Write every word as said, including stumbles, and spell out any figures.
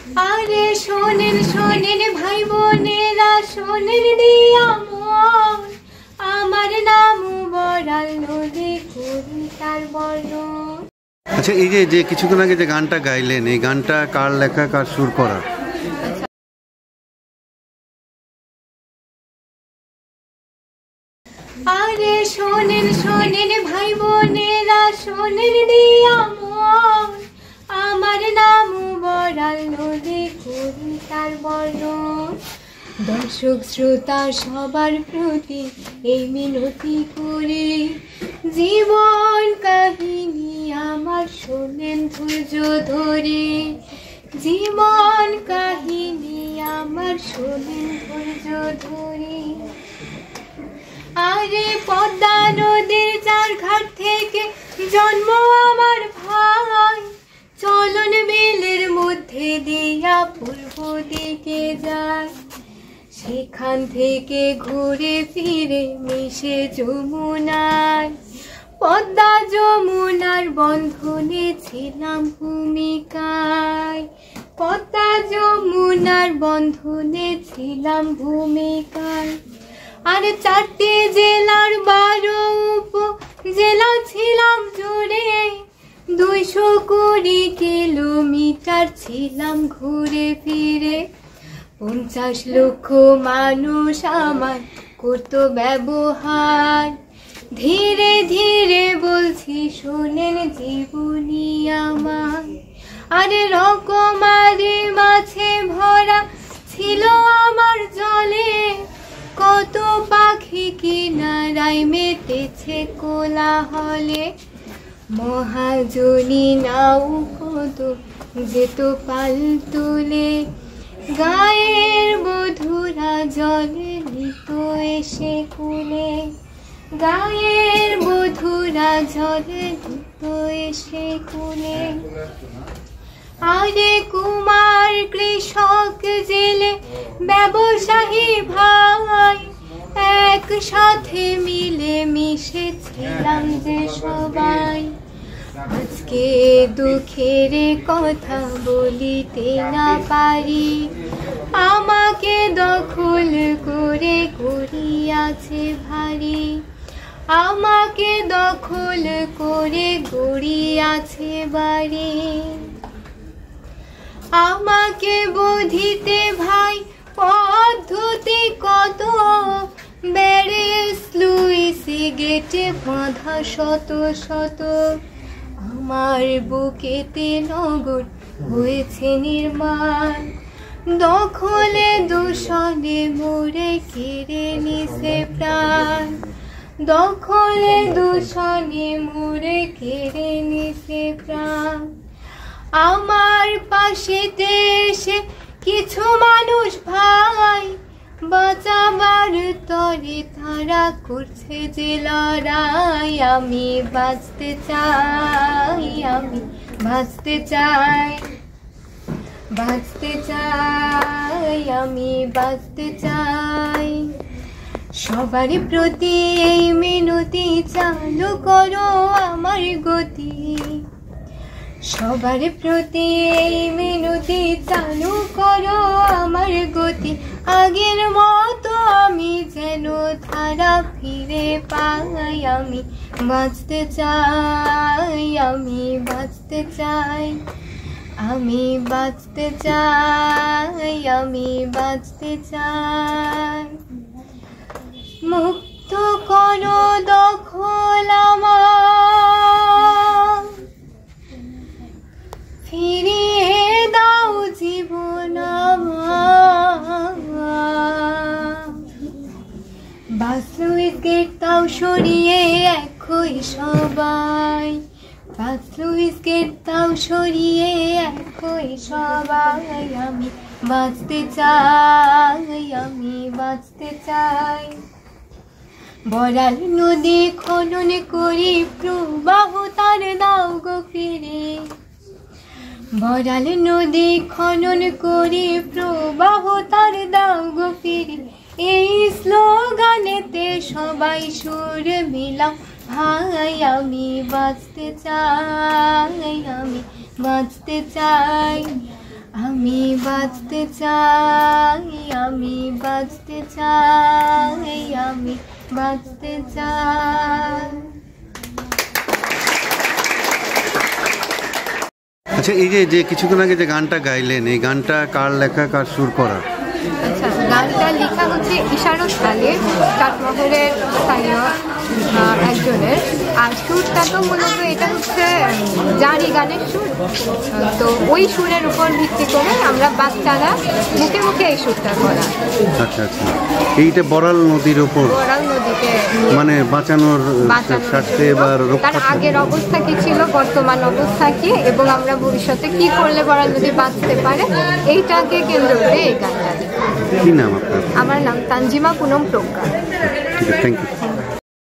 আরে শোনেন শোনেন ভাই বোনেরা, শোনেন দিয়া মন, আমার নাম বড়াল নদী কবিতার বর্ণন। আচ্ছা, এই যে যে কিছুক্ষণ আগে যে গানটা গাইলেন, এই গানটা কার লেখা, কার সুর করা? আরে শোনেন শোনেন ভাই বোনেরা, শোনেন দিয়া মন, আমার নাম বড়াল নদী কবিতার বর্ণন। দর্শক শ্রোতা সবার প্রতি এই মিনতি করে, জীবন কাহিনী আমার শোনেন ধৈর্য ধরে, জীবন কাহিনী আমার শোনেন ধৈর্য ধরে। আরে পদ্মা নদীর চার ঘাট থেকে জন্ম আমার ভাই, চলন বিলের মধ্যে দিয়া পূর্ব দিকে যায়, সেখান থেকে ঘুরে ফিরে মিশে যমুনায়। পদ্মা যমুনার বন্ধনে ছিলাম ভূমিকায়, পদ্মা যমুনার বন্ধনে ছিলাম ভূমিকায়। আর চারটি জেলার বারো উপজেলা ছিলাম জুড়ে, দুইশো কুড়ি কিলোমিটার ছিলাম ঘুরে ফিরে। পঞ্চাশ লক্ষ মানুষ আমার করতো ব্যবহার, ধীরে ধীরে বলছি শোনেন জীবনী আমার। আরে রকমারি মাছে ভরা ছিল আমার জলে, কত পাখি কিনারায় মেতেছে কোলাহলে। মহাজনী নাও কত যেত পাল তুলে, গায়ের বধুরা জলে নিত এসে কুলে, গায়ের বধুরা জলে নিত এসে কুলে। আরে কুমার কৃষক জেলে ব্যবসায়ী ভাই, একসাথে মিলে মিশে ছিলাম যে সবাই। আজকে দুঃখের কথা বলিতে না পারি, আমাকে দখল করে গড়িয়াছে ভারী, আমাকে দখল করে গড়িয়াছে বাড়ি। আমাকে বোধিতে ভাই পদ্ধতি কত, ব্যারেজ লুইসি গেটে বাঁধা শত শত। আমার বুকেতে নগর হয়েছে নির্মাণ, দখলে দূষণে মোরে কেড়ে নিছে প্রাণ, দখলে দূষণে মোরে কেড়ে নিছে প্রাণ। আমার পাশেতে এসে কিছু মানুষ ভাই, বাঁচাবার তরে তারা করছে যে লড়াই। আমি বাঁচতে চাই, আমি বাঁচতে চাই, বাঁচতে চাই, আমি বাঁচতে চাই। সবার প্রতি এই মিনতি চালু করো আমার গতি, সবার প্রতি এই মিনতি চালু করো আমার গতি। আগের মতো আমি যেন ধারা ফিরে পাই, আমি বাঁচতে চাই, আমি বাঁচতে চাই, আমি বাঁচতে চাই, আমি বাঁচতে চাই। মুক্ত করো দখল আমার, ফিরিয়ে দাও জীবন আমার। বাস লুইস গেট তাও সরিয়ে একই সবাই, বাস লুইস গেট তাও সরিয়ে একই সবাই। আমি বাঁচতে চাই, আমি বাঁচতে চাই। বড়াল নদী খনন করি প্রবাহ তার দাও গো ফিরে, বড়াল নদী খনন করি প্রবাহ তার দাও গো ফিরে। এই স্লোগানেতে সবাই সুর মিলাম ভাই, আমি বাঁচতে চাই, আমি বাঁচতে চাই, আমি বাঁচতে চাই, আমি বাঁচতে চাই, আমি বাঁচতে চাই। আচ্ছা, এই যে যে কিছুক্ষণ আগে যে গানটা গাইলেন, এই গানটা কার লেখা, কার সুর করা? আচ্ছা, গানটা লেখা হচ্ছে ইশারত আলীর, চাটমোহরের স্থানীয় আহ, একজনের। আর সুরটা তো মূলত এটা হচ্ছে জারি গানের সুর। আহ, তো ওই সুরের উপর ভিত্তি করে আমরা বাচ্চারা মুখে মুখে এই সুরটা করা। আচ্ছা আচ্ছা, এইটা বড়াল নদীর ওপর, বড়াল নদীকে মানে বাঁচানোর বাঁচানোর স্বার্থে জন্য, বা তার রক্ষা। আগের অবস্থা কি ছিল, বর্তমান অবস্থা কি, এবং আমরা ভবিষ্যতে কি করলে বড়াল নদী বাঁচতে পারে, এইটাকে কেন্দ্র করে এই গানটা। কি নাম আপনার? আমার নাম তানজিমা পুনম প্রজ্ঞা। ঠিক আছে, থ্যাংক ইউ।